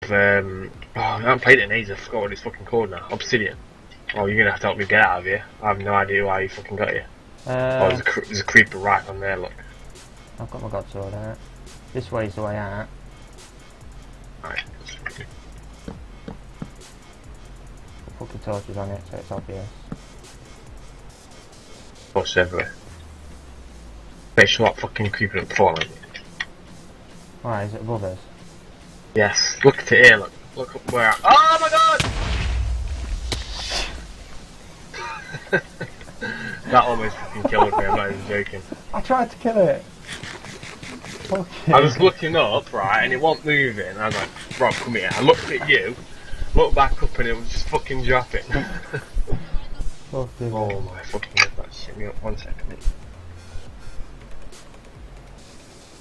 I haven't played it in ages, I forgot what it's fucking called now. Obsidian. Oh, you're gonna have to help me get out of here. I have no idea why you fucking got here. Oh, there's a creeper right on there, look. I've got my god sword out. This way's the way out. Alright. Put the torches on it so it's obvious. Torches everywhere. Make sure that fucking creeper doesn't fall on you. Why, is it above us? Yes, look at it here, look. Look up where oh my god! That almost fucking killed me, I'm not even joking. I tried to kill it! Okay. I was looking up, right, and it wasn't moving. I was like, Rob, come here. I looked at you, looked back up, and it was just fucking dropping. Oh my fucking god, that shit me up 1 second.